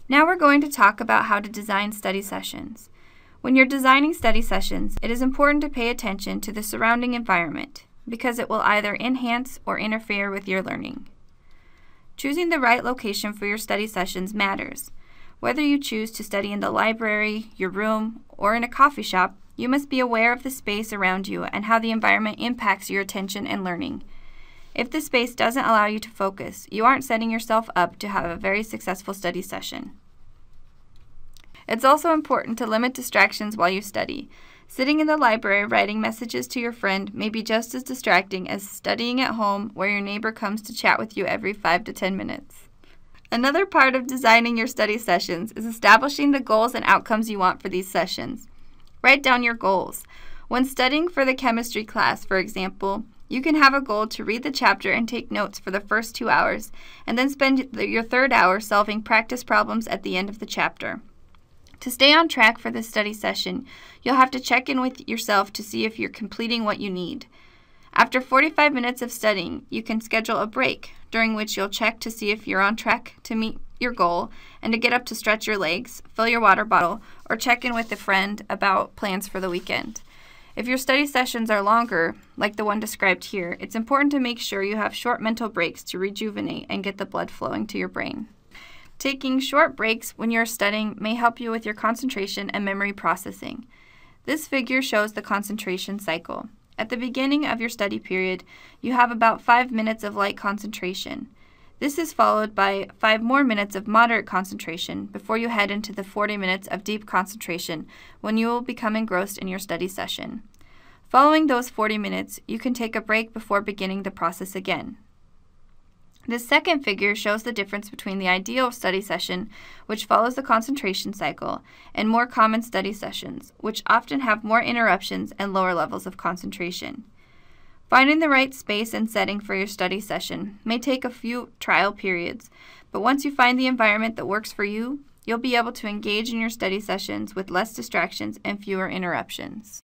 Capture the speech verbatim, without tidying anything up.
Now we're going to talk about how to design study sessions. When you're designing study sessions, it is important to pay attention to the surrounding environment because it will either enhance or interfere with your learning. Choosing the right location for your study sessions matters. Whether you choose to study in the library, your room, or in a coffee shop, you must be aware of the space around you and how the environment impacts your attention and learning. If the space doesn't allow you to focus, you aren't setting yourself up to have a very successful study session. It's also important to limit distractions while you study. Sitting in the library writing messages to your friend may be just as distracting as studying at home where your neighbor comes to chat with you every five to ten minutes. Another part of designing your study sessions is establishing the goals and outcomes you want for these sessions. Write down your goals. When studying for the chemistry class, for example, you can have a goal to read the chapter and take notes for the first two hours, and then spend your third hour solving practice problems at the end of the chapter. To stay on track for this study session, you'll have to check in with yourself to see if you're completing what you need. After forty-five minutes of studying, you can schedule a break, during which you'll check to see if you're on track to meet your goal and to get up to stretch your legs, fill your water bottle, or check in with a friend about plans for the weekend. If your study sessions are longer, like the one described here, it's important to make sure you have short mental breaks to rejuvenate and get the blood flowing to your brain. Taking short breaks when you're studying may help you with your concentration and memory processing. This figure shows the concentration cycle. At the beginning of your study period, you have about five minutes of light concentration. This is followed by five more minutes of moderate concentration before you head into the forty minutes of deep concentration when you will become engrossed in your study session. Following those forty minutes, you can take a break before beginning the process again. This second figure shows the difference between the ideal study session, which follows the concentration cycle, and more common study sessions, which often have more interruptions and lower levels of concentration. Finding the right space and setting for your study session may take a few trial periods, but once you find the environment that works for you, you'll be able to engage in your study sessions with less distractions and fewer interruptions.